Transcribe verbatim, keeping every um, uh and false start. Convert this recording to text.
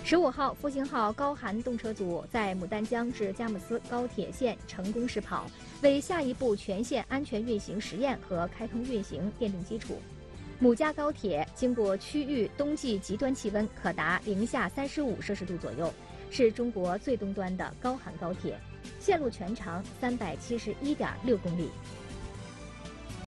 十五号，复兴号高寒动车组在牡丹江至佳木斯高铁线成功试跑，为下一步全线安全运行实验和开通运行奠定基础。牡嘉高铁经过区域冬季极端气温可达零下三十五摄氏度左右，是中国最东端的高寒高铁，线路全长三百七十一点六公里。